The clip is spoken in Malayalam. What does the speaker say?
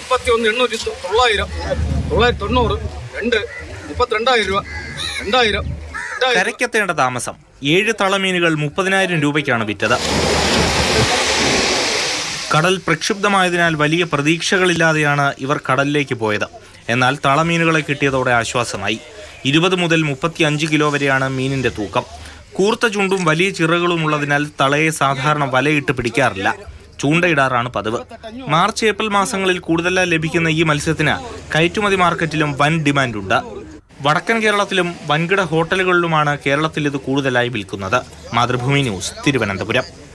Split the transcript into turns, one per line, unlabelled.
കരയ്ക്കെത്തേണ്ട താമസം 7 തളമീനുകൾ 30,000 രൂപയ്ക്കാണ് വിറ്റത്. കടൽ പ്രക്ഷുബ്ധമായതിനാൽ വലിയ പ്രതീക്ഷകളില്ലാതെയാണ് ഇവർ കടലിലേക്ക് പോയത്. എന്നാൽ തളമീനുകളെ കിട്ടിയതോടെ ആശ്വാസമായി. 20 മുതൽ 35 കിലോ വരെയാണ് മീനിന്റെ തൂക്കം. കൂർത്ത ചുണ്ടും വലിയ ചിറകുകളും ഉള്ളതിനാൽ തളയെ സാധാരണ വലയിട്ട് പിടിക്കാറില്ല, ചൂണ്ടയിടാറാണ് പതിവ്. മാർച്ച് ഏപ്രിൽ മാസങ്ങളിൽ കൂടുതലായി ലഭിക്കുന്ന ഈ മത്സ്യത്തിന് കയറ്റുമതി മാർക്കറ്റിലും വൻ ഡിമാൻഡുണ്ട്. വടക്കൻ കേരളത്തിലും വൻകിട ഹോട്ടലുകളിലുമാണ് കേരളത്തിൽ ഇത് കൂടുതലായി വിൽക്കുന്നത്. മാതൃഭൂമി ന്യൂസ്, തിരുവനന്തപുരം.